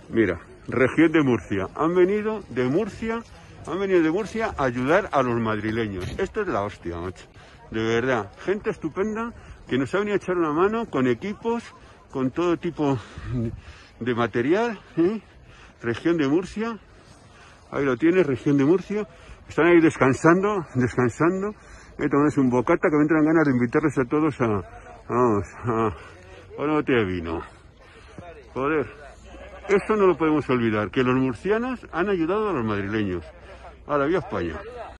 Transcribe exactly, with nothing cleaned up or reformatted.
Mira, región de Murcia. Han venido de Murcia, han venido de Murcia a ayudar a los madrileños. Esto es la hostia, macho. De verdad, gente estupenda que nos ha venido a echar una mano con equipos, con todo tipo de material, ¿eh? Región de Murcia. Ahí lo tienes, región de Murcia. Están ahí descansando, descansando. Eh, tomándose un bocata que me entran ganas de invitarles a todos a, vamos, a, a una botella de vino. Joder, eso no lo podemos olvidar, que los murcianos han ayudado a los madrileños. Ahora, viva España.